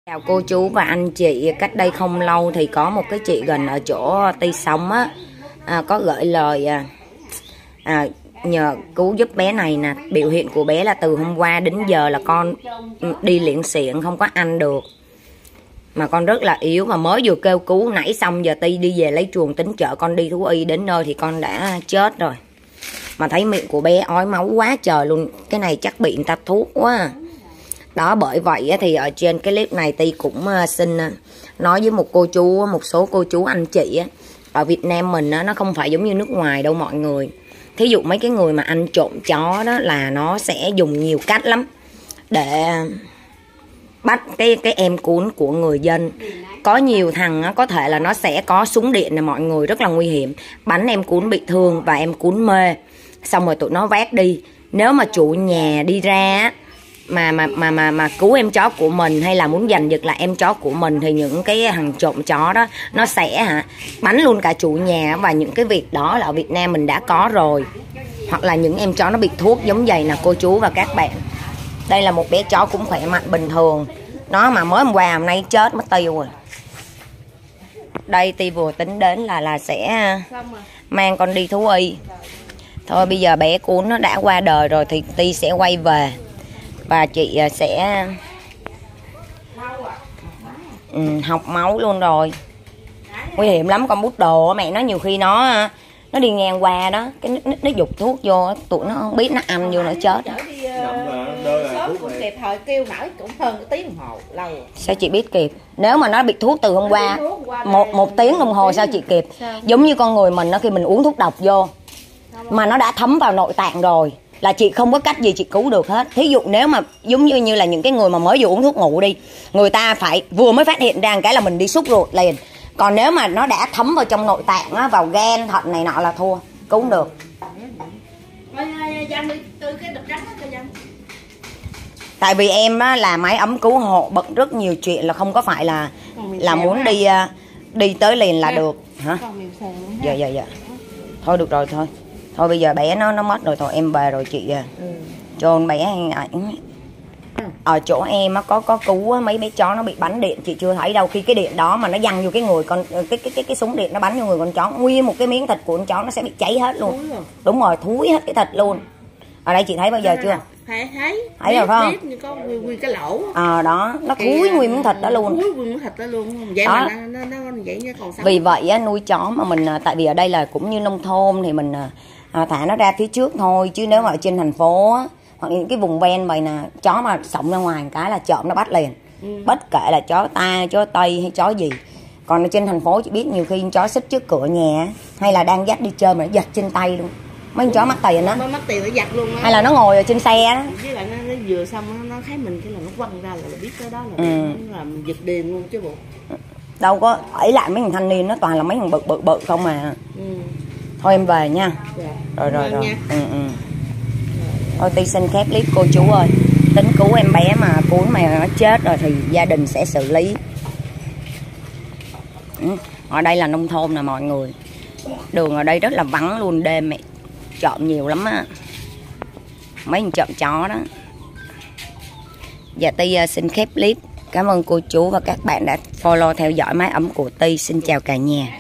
Chào cô chú và anh chị. Cách đây không lâu thì có một cái chị gần ở chỗ Ti sống á, có gửi lời nhờ cứu giúp bé này nè. Biểu hiện của bé là từ hôm qua đến giờ là con đi liệng xiệng, không có ăn được, mà con rất là yếu, mà mới vừa kêu cứu nãy xong giờ Ti đi về lấy chuồng tính chợ con đi thú y, đến nơi thì con đã chết rồi. Mà thấy miệng của bé ói máu quá trời luôn. Cái này chắc bị người ta thuốc quá. Đó, bởi vậy thì ở trên cái clip này Ti cũng xin nói với một số cô chú anh chị ở Việt Nam mình nó không phải giống như nước ngoài đâu mọi người. Thí dụ mấy cái người mà ăn trộm chó đó là nó sẽ dùng nhiều cách lắm để bắt cái em cún của người dân. Có nhiều thằng có thể là nó sẽ có súng điện này mọi người, rất là nguy hiểm, bắn em cún bị thương và em cún mê, xong rồi tụi nó vác đi. Nếu mà chủ nhà đi ra mà cứu em chó của mình hay là muốn giành giật lại em chó của mình thì những cái thằng trộm chó đó nó sẽ bắn luôn cả chủ nhà. Và những cái việc đó là ở Việt Nam mình đã có rồi. Hoặc là những em chó nó bị thuốc giống vậy nè cô chú và các bạn. Đây là một bé chó cũng khỏe mạnh bình thường, nó mà mới hôm qua hôm nay chết mất tiêu rồi. Đây Ti vừa tính đến là sẽ mang con đi thú y. Thôi bây giờ bé cún nó đã qua đời rồi thì Ti sẽ quay về và chị sẽ học máu luôn rồi. Nguy hiểm lắm, con bút đồ mẹ nó nhiều khi nó đi ngang qua đó, cái nó giục thuốc vô, tụi nó không biết nó ăn vô nó chết. Sớm cũng kịp thời, kêu mãi cũng hơn một tiếng đồng hồ lâu. Sao chị biết kịp? Nếu mà nó bị thuốc từ hôm qua một tiếng đồng hồ sao chị kịp? Giống như con người mình khi mình uống thuốc độc vô mà nó đã thấm vào nội tạng rồi là chị không có cách gì chị cứu được hết. Thí dụ nếu mà giống như là những cái người mà mới vừa uống thuốc ngủ đi, người ta phải vừa mới phát hiện ra cái là mình đi xúc ruột liền. Còn nếu mà nó đã thấm vào trong nội tạng vào gan thận này nọ là thua, cứu không được. Tại vì em là máy ấm cứu hộ bận rất nhiều chuyện, là không có phải là muốn đi tới liền là được hả? Dạ thôi được rồi, thôi bây giờ bé nó mất rồi, thôi em về rồi chị cho con bé ảnh. Ở chỗ em có cứu mấy bé chó nó bị bắn điện, chị chưa thấy đâu. Khi cái điện đó mà nó văng vô cái người con, cái súng điện nó bắn vô người con chó, nguyên một cái miếng thịt của con chó nó sẽ bị cháy hết luôn. Đúng rồi, thúi hết cái thịt luôn. Ở đây chị thấy bao giờ chưa? Thấy rồi phải không? Có nguyên cái lỗ. Đó, nó thúi nguyên miếng thịt đó luôn. Thúi nguyên miếng thịt đó luôn. Vậy đó. Mà nó vậy nha, còn sống. Vì vậy nuôi chó mà mình, tại vì ở đây là cũng như nông thôn thì mình thả nó ra phía trước thôi, chứ nếu mà ở trên thành phố hoặc những cái vùng ven vậy nè, chó mà xổng ra ngoài một cái là trộm nó bắt liền. Bất kể là chó ta, chó tây hay chó gì. Còn ở trên thành phố chị biết nhiều khi chó xích trước cửa nhà hay là đang dắt đi chơi mà nó giật trên tay luôn. Mấy con chó mắc tiền đó. Mắc tiền nó giật luôn á. Hay là nó ngồi ở trên xe đó. Với lại nó vừa xong nó thấy mình cái là nó quăng ra là biết cái đó là nó làm giật điền luôn chứ bộ. Đâu có ẩy lại mấy thằng thanh niên, nó toàn là mấy thằng bự không mà. Thôi em về nha. Rồi. Thôi Ti xin khép clip cô chú ơi. Tính cứu em bé mà cún mà nó chết rồi thì gia đình sẽ xử lý. Ở đây là nông thôn nè mọi người. Đường ở đây rất là vắng luôn, đêm mẹ trộm nhiều lắm á. Mấy thằng trộm chó đó. Dạ Ti xin khép clip. Cảm ơn cô chú và các bạn đã follow theo dõi mái ấm của Ti. Xin chào cả nhà.